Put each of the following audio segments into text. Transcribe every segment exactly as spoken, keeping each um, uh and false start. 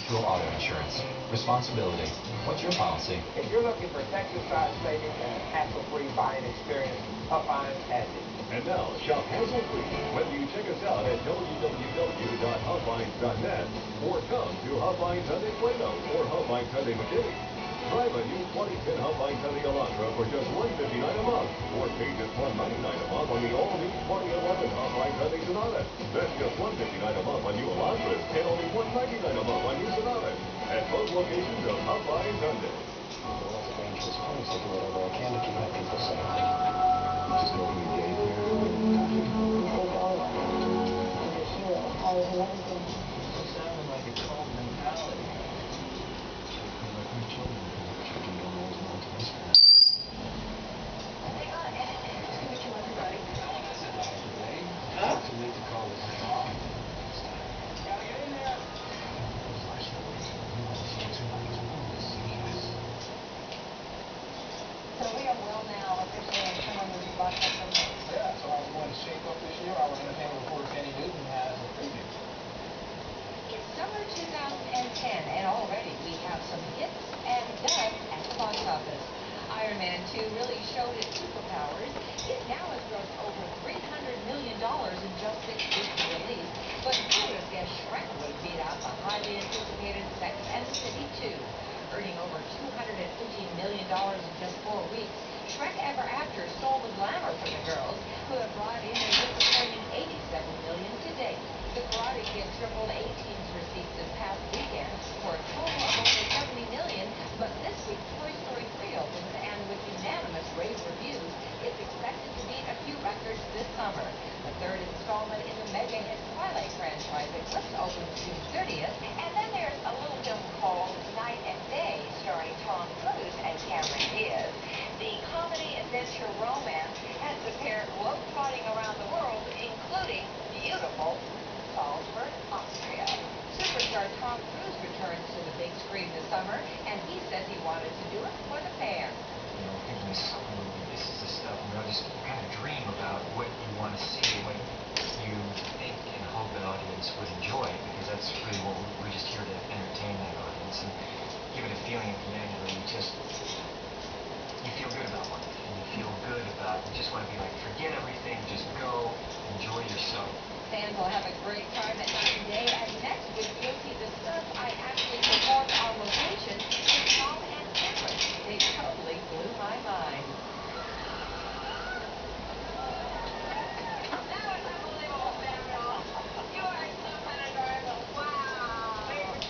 Your auto insurance. Responsibility. What's your policy? If you're looking for Texas size savings and a hassle-free buying experience, Huffines has it. And now, shop hassle-free when you check us out at w w w dot huffines dot net or come to Huffines Hyundai Plano or Huffines Hyundai McKinney. Drive a new twenty ten Huffines Hyundai Elantra for just one hundred fifty-nine dollars a month or pay just one hundred ninety-nine dollars a month on the all-new twenty eleven Huffines Hyundai Sonata. That's just one hundred fifty-nine dollars a month on new Elantras and only one hundred ninety-nine dollars a month on new Sonatas at both locations of Huffines Hyundai. Well, it's a dangerous place. I do whatever I can to keep my people safe. Just making a game here. It sounded like a cult mentality. Like my children, children don't always know to listen. Huh? Too late to call this thing off. Gotta get in there. So we are well now officially in someone who's locked up from this. Yeah, so I was going to shape up this year. Our entertainment reporter Kenny Newton has a preview. It's summer two thousand ten, and already we have some hits and duds at the box office. Iron Man two really showed its superpowers. It now has grossed over three hundred million dollars in just six weeks of release, but who would have guessed Shrek would beat out the highly anticipated Sex and the City two? Earning over two hundred fifty million dollars in just four weeks, Shrek Ever After stole the glamour from the girls, who have brought in a disappointing eighty-seven million dollars to date. The Karate Kid tripled eighteen's receipts this past weekend for a total of over seventy million dollars, but this week Toy Story three opens, and with unanimous rave reviews, it's expected to beat a few records this summer. The third installment in the mega hit Twilight franchise Eclipse opens June thirtieth, and then there's a little film called Night and Day, starring Tom Cruise and Cameron Diaz. The comedy adventure romance has the pair globe-trotting around the world, including beautiful Salzburg, Austria. Superstar Tom Cruise returns to the big screen this summer, and he says he wanted to do it for the fans. You know, thinking this summer movie, this is the stuff, you know, just kind of dream about what you want to see, what you think and hope an audience would enjoy, because that's really what we're, we're just here to entertain that audience and give it a feeling at the end where you just, you feel good about life, and you feel good about, you just want to be like, forget everything, just go, enjoy yourself. Fans will have a great time at Night and Day, and next week you'll see the stunts I actually performed on location with Tom and Cameron. They totally blew my mind. That was unbelievable, Samuel. You are something adorable. Wow. Oh my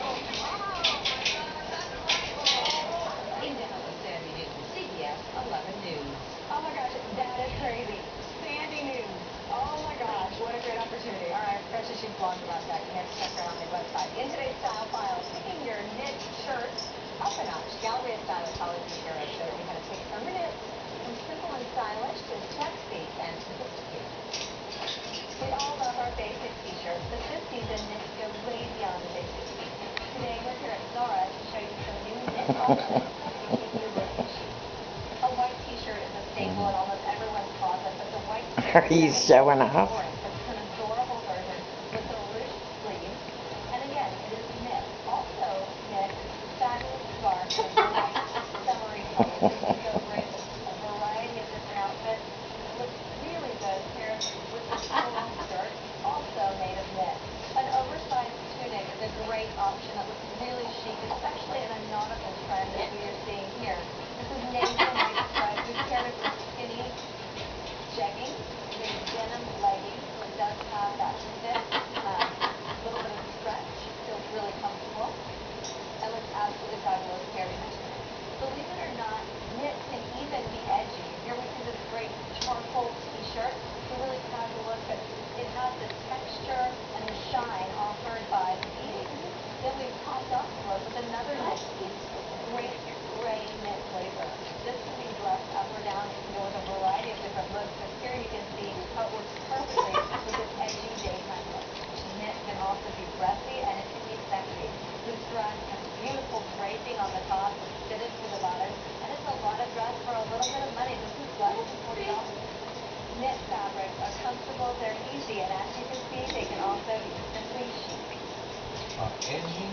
God, that's delightful. In Dallas, Sandy Newton, C B S eleven News. Oh my gosh, that is crazy. Sandy News. Oh my gosh, what a great opportunity. All right, Precious, she's blogged about that. You have to check her out on the website. In today's Style File, picking your knit shirts up a notch. Gallery of Stylish Holly Shapiro showed me how to take summer knits from simple and stylish to sexy and sophisticated. We all love our basic t-shirts, but this season knits go way beyond the basics. Today, we're here at Zara to show you some new knit options to keep you looking chic. A white t-shirt is a staple in almost everyone's closet, but the white t-shirt He's showing off. It's an adorable version with the ruched sleeves, and again, it is knit. Also knit is the fabulous scarf with the white summery colors. This would go great with a variety of different outfits. It looks really good paired with the full skirt, also made of knit. An oversized tunic is a great option that looks really chic, especially in a nautical trend that we are seeing here. This is navy and white stripes. We paired it with skinny jeggings. It is denim leggings, so it does have that fit, um, a little bit of stretch, feels really comfortable, and looks absolutely fabulous paired with the tunic. Believe it or not, knit can even be edgy. Here we see this great charcoal t-shirt. It's a really casual look, but it has the texture and the shine offered by the beads. Then we've topped off the look with another knit piece, great gray knit blazer. This can be dressed up or down. You can go with a variety of different looks, but here you can see how it works perfectly with this edgy daytime look. Knit can also be dressy, and it can be sexy. This dress has beautiful draping on the top, fitted to the bottom, and it's a lot of dress for a little bit of money. This is less than forty dollars. Knit fabrics are comfortable, they're easy, and as you can see, they can also be simply chic. Uh, edgy